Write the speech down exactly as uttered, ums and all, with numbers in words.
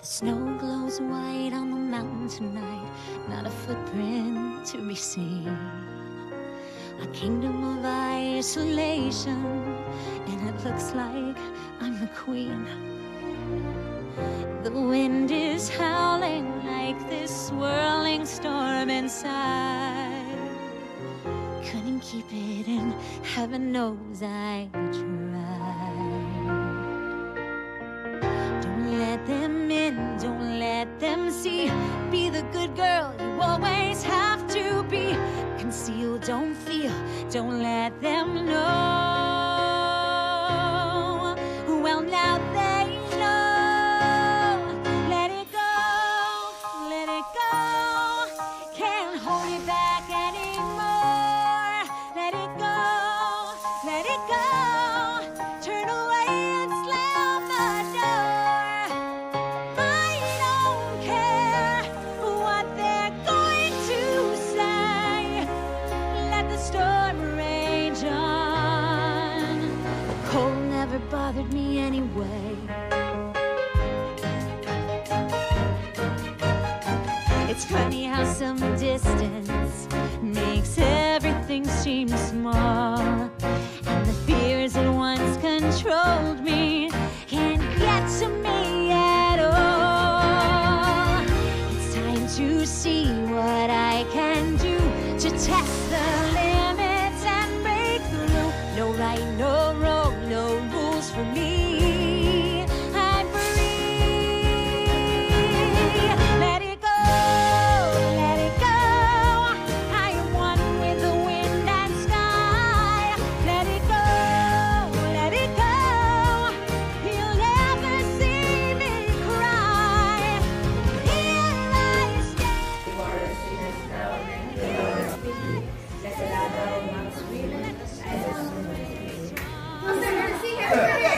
The snow glows white on the mountain tonight, not a footprint to be seen. A kingdom of isolation, and it looks like I'm the queen. The wind is howling like this swirling storm inside. Couldn't keep it in, heaven knows I tried. Don't let them in, don't let them see. Be the good girl you always have to be. Conceal, don't feel, don't let them know. Well, now they know. Let it go, let it go. Can't hold it back anymore. Let it go, let it go. Turn away and slam the door. I don't care what they're going to say. Let the storm rage on. The cold never bothered me anyway. It's funny how some distance makes everything seem small, and the fears that once controlled me can't get to me at all. It's time to see what I can do to test the limits and break through. No right, no wrong, no rules for me. I'm free. Let it go, let it go. I am one with the wind and sky. Let it go, let it go. You'll never see me cry. Here I stand. Hurry up!